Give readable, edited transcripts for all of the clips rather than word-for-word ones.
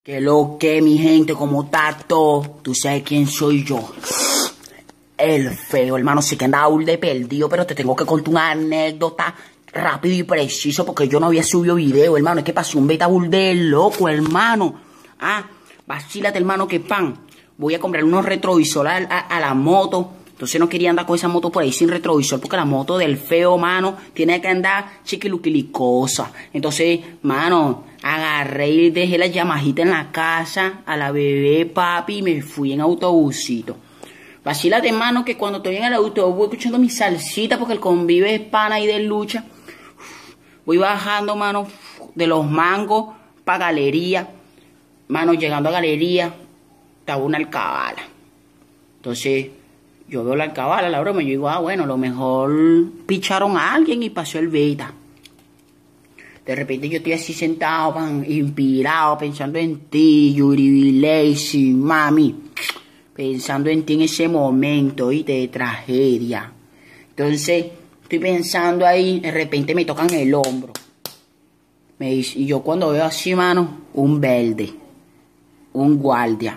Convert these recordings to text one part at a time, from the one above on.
Que lo que, mi gente, como tato, tú sabes quién soy yo. El feo, hermano, sí que andaba de perdido, pero te tengo que contar una anécdota rápido y preciso porque yo no había subido video, hermano. Es que pasó un beta bull de loco, hermano. Vacílate, hermano, que pan. Voy a comprar unos retrovisores a la moto. Entonces no quería andar con esa moto por ahí sin retrovisor porque la moto del feo, mano, tiene que andar chiquiluquilicosa. Entonces, mano, agarré y dejé la Yamahita en la casa a la bebé, papi, y me fui en autobusito. Vacílate, mano, que cuando estoy en el autobús escuchando mi salsita porque el convive es pana y de lucha. Voy bajando, mano, de los mangos para galería. Mano, llegando a galería, estaba una alcabala. Entonces, yo veo la alcabala, la broma, y yo digo, bueno, a lo mejor picharon a alguien y pasó el beta. De repente yo estoy así sentado, inspirado, pensando en ti, Yuri Lazy, mami. Pensando en ti en ese momento, ¿viste? De tragedia. Entonces, estoy pensando ahí, de repente me tocan el hombro. Me dice, y yo cuando veo así, mano, un verde, un guardia.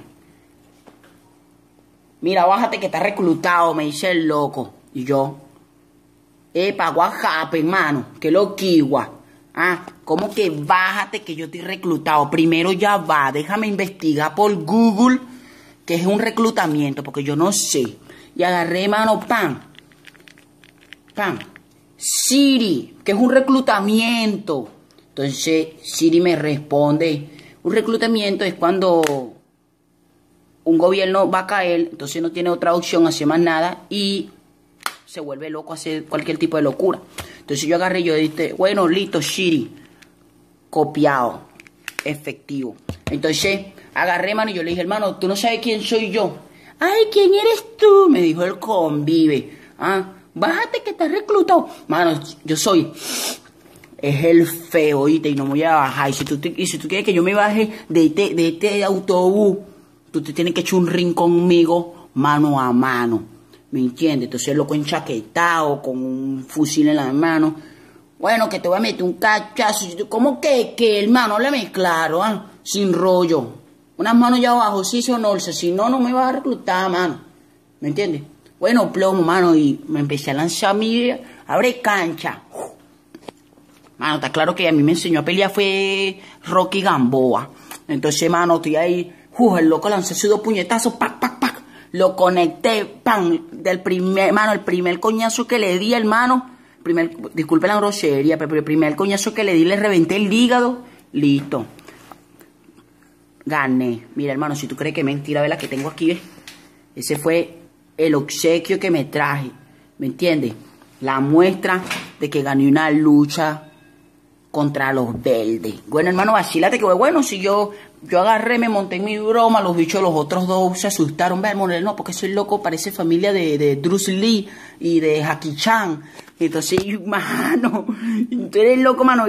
Mira, bájate que está reclutado, me dice el loco. Y yo, epa, guajape, hermano, que lo kiwa. ¿Cómo que bájate que yo estoy reclutado? Primero ya va, déjame investigar por Google que es un reclutamiento, porque yo no sé. Y agarré, mano, Siri, que es un reclutamiento. Entonces, Siri me responde, un reclutamiento es cuando un gobierno va a caer, entonces no tiene otra opción, hace más nada y se vuelve loco, hace cualquier tipo de locura. Entonces yo agarré y yo dije, bueno, listo, Siri, copiado, efectivo. Entonces agarré, mano, y yo le dije, hermano, tú no sabes quién soy yo. Ay, ¿quién eres tú? Me dijo el convive. Bájate que estás reclutado. Mano, yo soy... Es el feo, ¿oíste? Y no me voy a bajar. Y si tú quieres que yo me baje de este autobús, tú te tienes que echar un ring conmigo, mano a mano. ¿Me entiendes? Entonces el loco enchaquetado, con un fusil en la mano. Bueno, que te voy a meter un cachazo. ¿Cómo que, hermano? Háblame claro, sin rollo. Unas manos ya abajo, sí son once. Si no, no me vas a reclutar, mano. ¿Me entiendes? Bueno, plomo, mano. Y me empecé a lanzar mi... Abre cancha. Mano, está claro que a mí me enseñó a pelear fue Rocky Gamboa. Entonces, mano, estoy ahí. El loco lanzó sus dos puñetazos. Pac. Lo conecté, del primer, mano, el primer coñazo que le di, hermano. Disculpe la grosería, pero el primer coñazo que le di le reventé el hígado. Listo. Gané. Mira, hermano, si tú crees que es mentira, ve la que tengo aquí, ¿ves? Ese fue el obsequio que me traje. ¿Me entiendes? La muestra de que gané una lucha contra los verdes. Bueno, hermano, vacílate que bueno, si yo agarré, me monté en mi broma, los bichos, los otros dos se asustaron. Ve, hermano, no, porque soy loco, parece familia de Bruce Lee y de Jackie Chan. Entonces, mano, tú eres loco, mano.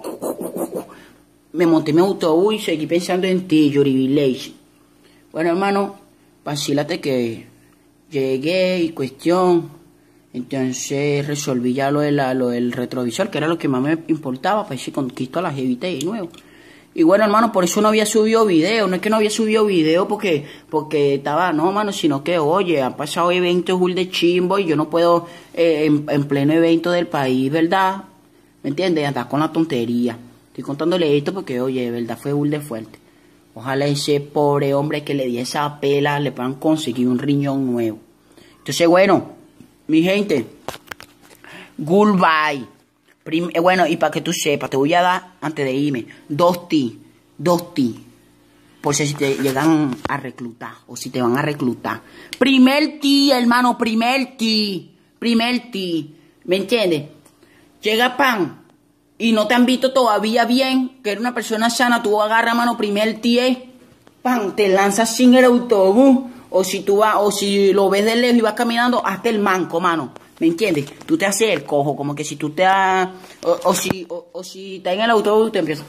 Me monté en mi autobús y seguí pensando en ti, Yuri Village. Bueno, hermano, vacílate que llegué y cuestión. Entonces resolví ya lo del retrovisor, que era lo que más me importaba, para ver si conquisto a la jevita de nuevo. Y bueno, hermano, por eso no había subido video. No es que no había subido video porque estaba, no, mano, sino que, oye, han pasado eventos de chimbo y yo no puedo, en pleno evento del país, ¿verdad? ¿Me entiendes? Andar con la tontería. Estoy contándole esto porque, oye, de verdad fue de fuerte. Ojalá ese pobre hombre que le di esa pela le puedan conseguir un riñón nuevo. Entonces, bueno, mi gente, goodbye. Bueno, y para que tú sepas, te voy a dar, antes de irme, dos ti. Por si te llegan a reclutar, o si te van a reclutar. Primer ti, hermano, primer ti. ¿Me entiendes? Llega pan, y no te han visto todavía bien, que eres una persona sana, tú agarras, mano, primer ti, pan, te lanzas sin el autobús. O si tú vas, o si lo ves de lejos y vas caminando, hazte el manco, mano. ¿Me entiendes? Tú te haces el cojo, como que si tú te has... O si estás en el autobús, te empiezas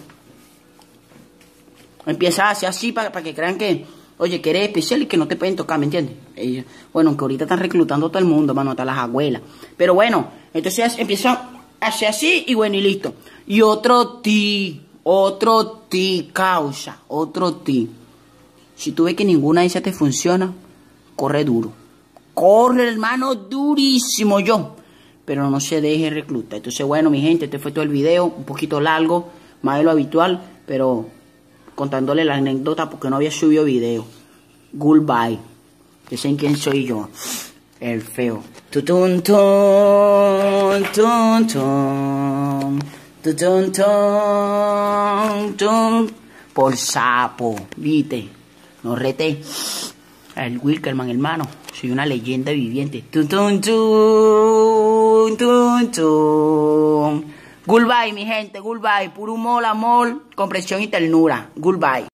a hacer así para que crean que, oye, que eres especial y que no te pueden tocar, ¿me entiendes? Bueno, que ahorita están reclutando a todo el mundo, mano, hasta las abuelas. Pero bueno, entonces empieza a hacer así y bueno, y listo. Y otro ti. Otro ti, causa, otro ti. Si tú ves que ninguna de esas te funciona, corre duro. Corre, hermano, durísimo yo. Pero no se deje reclutar. Entonces, bueno, mi gente, este fue todo el video. Un poquito largo, más de lo habitual, pero contándole la anécdota porque no había subido video. Goodbye. Que saben quién soy yo. El feo. Tutun, tun, tun, tun. Tutun, tun, tun. Por sapo. ¿Viste? No rete. El Wilkerman, hermano. Soy una leyenda viviente. Tun, tun, tun, tun, tun. Goodbye, mi gente. Goodbye. Puro humor, amor, comprensión y ternura. Goodbye.